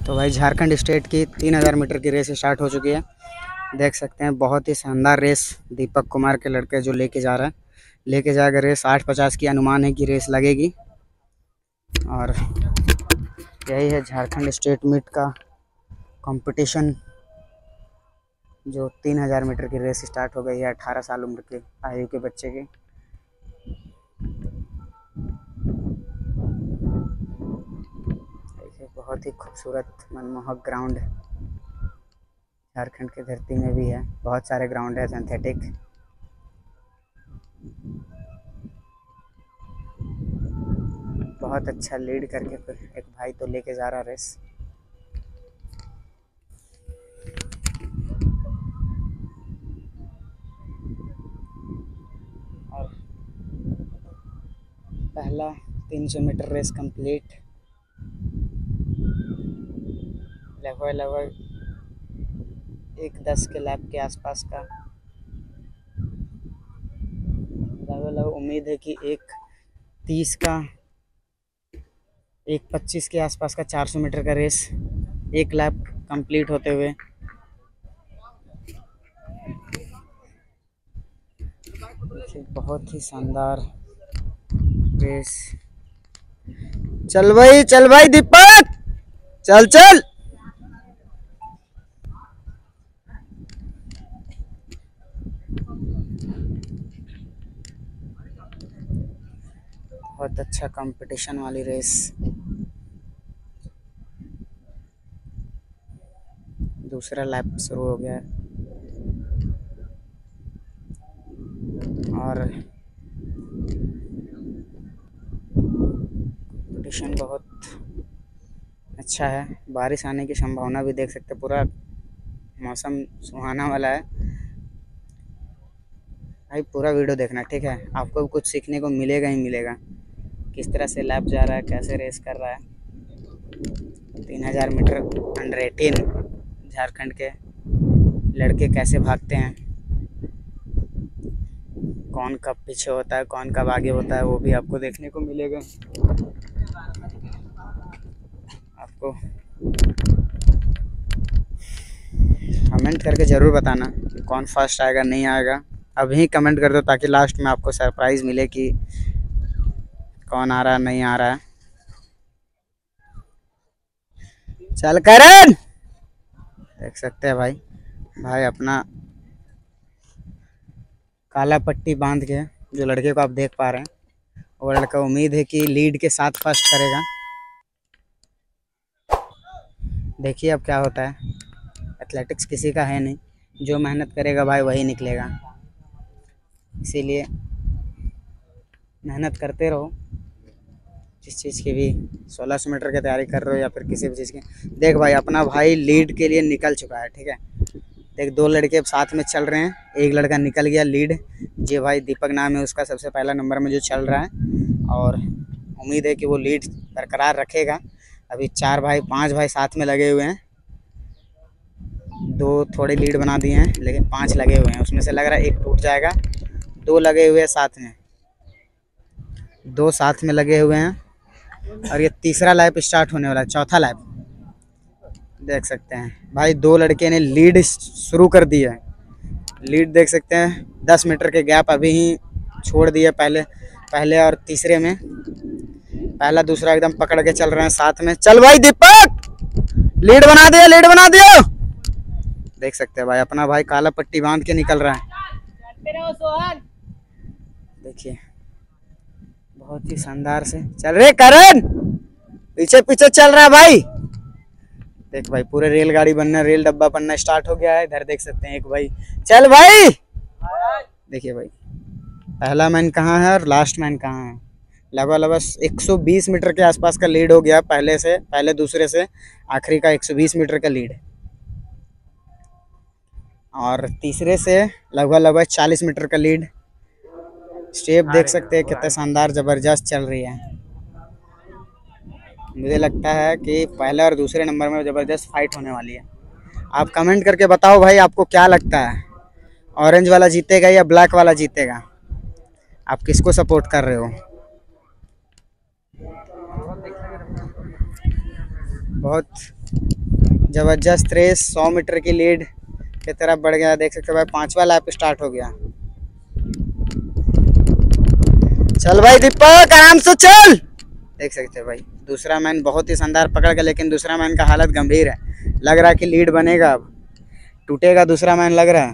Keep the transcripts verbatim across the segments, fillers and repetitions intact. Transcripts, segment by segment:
तो भाई झारखंड स्टेट की तीन हज़ार मीटर की रेस स्टार्ट हो चुकी है। देख सकते हैं बहुत ही शानदार रेस दीपक कुमार के लड़के जो लेके जा रहा है, लेके जाएगा रेस। आठ पचास की अनुमान है कि रेस लगेगी। और यही है झारखंड स्टेट मीट का कंपटीशन, जो तीन हज़ार मीटर की रेस स्टार्ट हो गई है अठारह साल उम्र के आयु के बच्चे की। बहुत ही खूबसूरत मनमोहक ग्राउंड झारखंड की धरती में भी है। बहुत सारे ग्राउंड है सिंथेटिक। बहुत अच्छा लीड करके फिर एक भाई तो लेके जा रहा रेस। और पहला तीन सौ मीटर रेस कंप्लीट। लगभग लगभग एक दस के लैप के आसपास का लगभग लगभग उम्मीद है कि एक तीस का, एक पच्चीस के आसपास का चार सौ मीटर का रेस एक लैप कंप्लीट होते हुए। बहुत ही शानदार रेस। चल भाई चल भाई दीपक, चल चल। बहुत अच्छा कंपटीशन वाली रेस। दूसरा लैप शुरू हो गया है और कंपटीशन बहुत अच्छा है। बारिश आने की संभावना भी देख सकते, पूरा मौसम सुहाना वाला है। भाई पूरा वीडियो देखना, ठीक है? आपको भी कुछ सीखने को मिलेगा ही मिलेगा। किस तरह से लैप जा रहा है, कैसे रेस कर रहा है। तीन हज़ार मीटर अंडर एटीन झारखंड के लड़के कैसे भागते हैं, कौन कब पीछे होता है, कौन कब आगे होता है, वो भी आपको देखने को मिलेगा। आपको कमेंट करके ज़रूर बताना कि कौन फर्स्ट आएगा नहीं आएगा। अभी कमेंट कर दो ताकि लास्ट में आपको सरप्राइज़ मिले कि कौन आ रहा है नहीं आ रहा है। चल करण, देख सकते हैं भाई भाई अपना काला पट्टी बांध के जो लड़के को आप देख पा रहे हैं, वो लड़का उम्मीद है कि लीड के साथ फर्स्ट करेगा। देखिए अब क्या होता है। एथलेटिक्स किसी का है नहीं, जो मेहनत करेगा भाई वही निकलेगा। इसीलिए मेहनत करते रहो। जिस चीज़ की भी सोलह सौ मीटर की तैयारी कर रहे हो या फिर किसी भी चीज़ की। देख भाई अपना भाई लीड के लिए निकल चुका है, ठीक है? देख दो लड़के साथ में चल रहे हैं, एक लड़का निकल गया लीड। जी भाई दीपक नाम है उसका, सबसे पहला नंबर में जो चल रहा है। और उम्मीद है कि वो लीड बरकरार रखेगा। अभी चार भाई पांच भाई साथ में लगे हुए हैं। दो थोड़े लीड बना दिए हैं लेकिन पांच लगे हुए हैं। उसमें से लग रहा है एक टूट जाएगा। दो लगे हुए हैं साथ में, दो साथ में लगे हुए हैं। और ये तीसरा लैप स्टार्ट होने वाला है, चौथा लैप। देख सकते हैं भाई दो लड़के ने लीड शुरू कर दी है। लीड देख सकते हैं, दस मीटर के गैप अभी ही छोड़ दिए पहले पहले और तीसरे में। पहला दूसरा एकदम पकड़ के चल रहे हैं साथ में। चल भाई दीपक, लीड बना दिया लीड बना दिया। देख सकते हैं भाई अपना भाई काला पट्टी बांध के निकल रहा है। देखिए बहुत ही शानदार से चल रहे करण, पीछे पीछे चल रहा है भाई। देख भाई पूरे रेलगाड़ी बनना, रेल डब्बा बनना स्टार्ट हो गया है। इधर देख सकते हैं एक भाई, चल भाई। देखिए भाई पहला मैन कहाँ है और लास्ट मैन कहाँ है। लगभग लगभग एक सौ बीस मीटर के आसपास का लीड हो गया पहले से, पहले दूसरे से आखिरी का एक सौ बीस मीटर का लीड। और तीसरे से लगभग लगभग चालीस मीटर का लीड। स्टेप देख सकते हैं कितने शानदार जबरदस्त चल रही है। मुझे लगता है कि पहले और दूसरे नंबर में ज़बरदस्त फाइट होने वाली है। आप कमेंट करके बताओ भाई आपको क्या लगता है, ऑरेंज वाला जीतेगा या ब्लैक वाला जीतेगा? आप किसको सपोर्ट कर रहे हो? बहुत जबरदस्त रेस, सौ मीटर की लीड की तरफ बढ़ गया। देख सकते हो भाई पांचवा लैप स्टार्ट हो गया। चल भाई दीपक आराम से चल। देख सकते हो भाई दूसरा मैन बहुत ही शानदार पकड़ गया, लेकिन दूसरा मैन का हालत गंभीर है। लग रहा है कि लीड बनेगा, अब टूटेगा दूसरा मैन लग रहा है।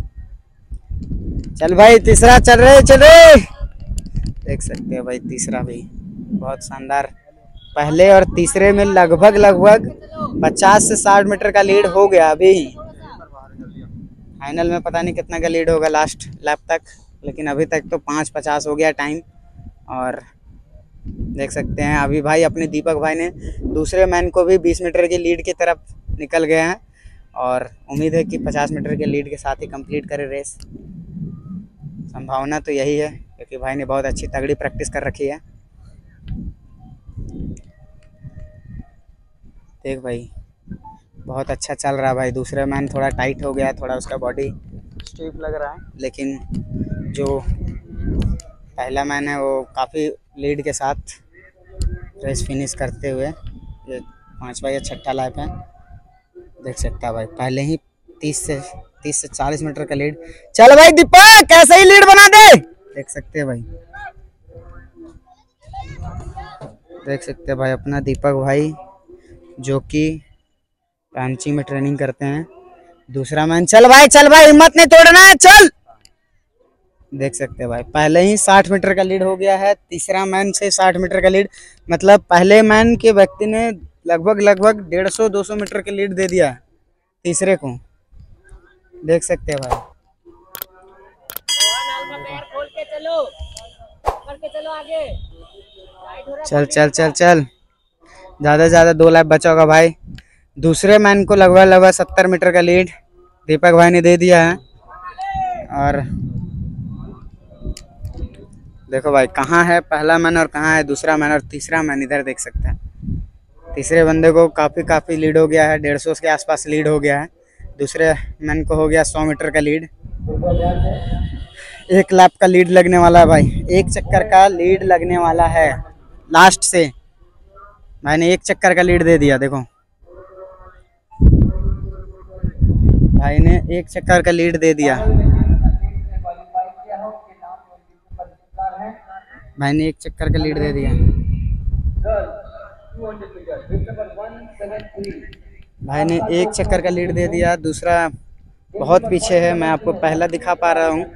चल भाई तीसरा चल रहे चल रहे। देख सकते हो भाई तीसरा भी बहुत शानदार। पहले और तीसरे में लगभग लगभग पचास से साठ मीटर का लीड हो गया। अभी फाइनल में पता नहीं कितना का लीड होगा लास्ट लैप तक, लेकिन अभी तक तो पाँच पचास हो गया टाइम। और देख सकते हैं अभी भाई अपने दीपक भाई ने दूसरे मैन को भी बीस मीटर की लीड की तरफ निकल गए हैं, और उम्मीद है कि पचास मीटर के लीड के साथ ही कंप्लीट करे रेस। संभावना तो यही है, क्योंकि भाई ने बहुत अच्छी तगड़ी प्रैक्टिस कर रखी है। देख भाई बहुत अच्छा चल रहा है भाई। दूसरे मैन थोड़ा टाइट हो गया, थोड़ा उसका बॉडी स्टीफ लग रहा है, लेकिन जो पहला मैन है वो काफ़ी लीड के साथ रेस फिनिश करते हुए, ये पाँचवा या छठा लैप है। देख सकता है भाई पहले ही तीस से तीस से चालीस मीटर का लीड। चल भाई दीपक कैसे ही लीड बना दे। देख सकते हैं भाई देख सकते हैं भाई अपना दीपक भाई जो कि रांची में ट्रेनिंग करते हैं। दूसरा मैन चल भाई चल भाई हिम्मत नहीं तोड़ना है चल। देख सकते हैं भाई पहले ही साठ मीटर का लीड हो गया है। तीसरा मैन से साठ मीटर का लीड, मतलब पहले मैन के व्यक्ति ने लगभग लगभग डेढ़ सौ दो सौ मीटर का लीड दे दिया तीसरे को। देख सकते हैं भाई चल चल चल चल ज़्यादा से ज़्यादा दो लैप बचा होगा भाई। दूसरे मैन को लगभग लगभग सत्तर मीटर का लीड दीपक भाई ने दे दिया है। और देखो भाई कहाँ है पहला मैन और कहाँ है दूसरा मैन और तीसरा मैन, इधर देख सकते हैं। तीसरे बंदे को काफ़ी काफ़ी लीड हो गया है, डेढ़ सौ के आसपास लीड हो गया है। दूसरे मैन को हो गया सौ मीटर का लीड। एक लैप का लीड लगने वाला है भाई, एक चक्कर का लीड लगने वाला है लास्ट से। मैंने एक चक्कर का लीड दे दिया। देखो भाई ने एक चक्कर का लीड दे दिया। भाई ने एक चक्कर का लीड दे दिया। भाई ने एक चक्कर का लीड दे दिया। दूसरा बहुत पीछे है, मैं आपको पहला दिखा पा रहा हूँ।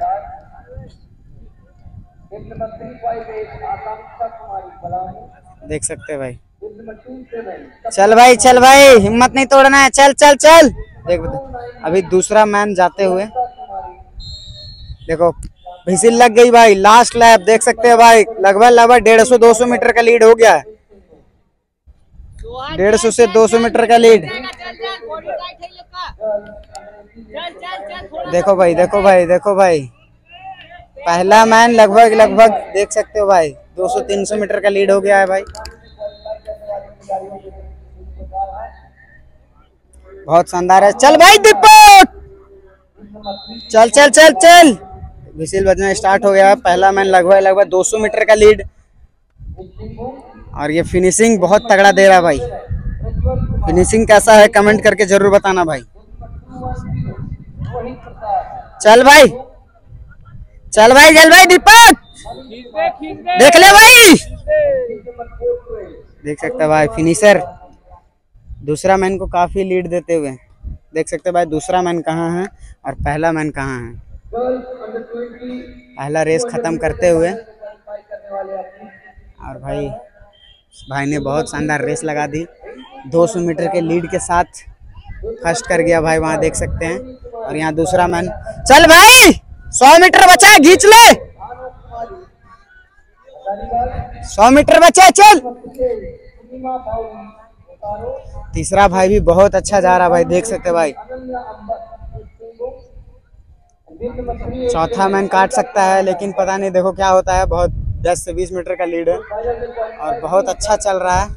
देख सकते हैं भाई। चल भाई चल भाई हिम्मत नहीं तोड़ना है चल चल चल। देख अभी दूसरा मैन जाते हुए देखो विसिल लग गई भाई। लास्ट लैप देख सकते हैं भाई लगभग लगभग डेढ़ सौ दो सौ मीटर का लीड हो गया है। डेढ़ सौ से दो सौ मीटर का लीड। देखो भाई देखो भाई देखो भाई पहला मैन लगभग लगभग देख सकते हो भाई दो सौ तीन सौ मीटर का लीड हो गया है भाई। बहुत शानदार है। चल भाई दीपक चल चल चल चल। विसिल बजना स्टार्ट हो गया है। पहला मैन लगभग लगभग दो सौ मीटर का लीड, और ये फिनिशिंग बहुत तगड़ा दे रहा है भाई। फिनिशिंग कैसा है कमेंट करके जरूर बताना भाई। चल भाई चल भाई चल भाई दीपक देख ले भाई। देख सकते भाई फिनिशर दूसरा मैन को काफी लीड देते हुए। देख सकते भाई दूसरा मैन कहाँ है और पहला मैन कहाँ है। पहला रेस खत्म करते हुए, और भाई भाई ने बहुत शानदार रेस लगा दी। दो सौ मीटर के लीड के साथ फर्स्ट कर गया भाई वहाँ देख सकते हैं। और यहाँ दूसरा मैन चल भाई सौ मीटर बचा है खींच ले। सौ मीटर बचा है चल। तीसरा भाई भी बहुत अच्छा जा रहा भाई देख सकते भाई। चौथा मैन काट सकता है लेकिन पता नहीं देखो क्या होता है। बहुत दस से बीस मीटर का लीड है और बहुत अच्छा चल रहा है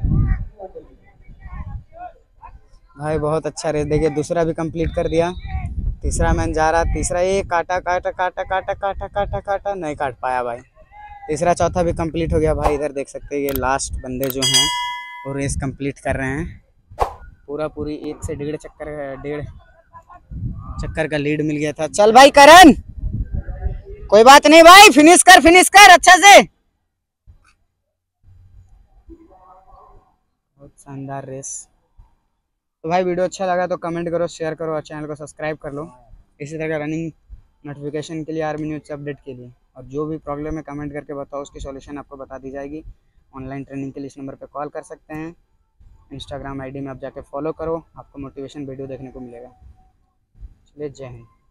भाई। बहुत अच्छा रेस देखिए दूसरा भी कंप्लीट कर दिया। तीसरा मैन जा रहा, तीसरा ये काटा काटा काटा काटा काटा काटा काटा नहीं काट पाया भाई। तीसरा चौथा भी कंप्लीट हो गया भाई। इधर देख सकते हैं ये लास्ट बंदे जो हैं वो रेस कंप्लीट कर रहे हैं। पूरा पूरी एक से डेढ़ चक्कर डेढ़ चक्कर का लीड मिल गया था। चल भाई करण, कोई बात नहीं भाई, फिनिश कर फिनिश कर अच्छा से। बहुत शानदार रेस। तो भाई वीडियो अच्छा लगा तो कमेंट करो, शेयर करो और चैनल को सब्सक्राइब कर लो इसी तरह का रनिंग नोटिफिकेशन के लिए, आर्मी न्यूज़ अपडेट के लिए। और जो भी प्रॉब्लम है कमेंट करके बताओ, उसकी सॉल्यूशन आपको बता दी जाएगी। ऑनलाइन ट्रेनिंग के लिए इस नंबर पर कॉल कर सकते हैं। इंस्टाग्राम आईडी में आप जाके फॉलो करो, आपको मोटिवेशन वीडियो देखने को मिलेगा। चलिए, जय हिंद।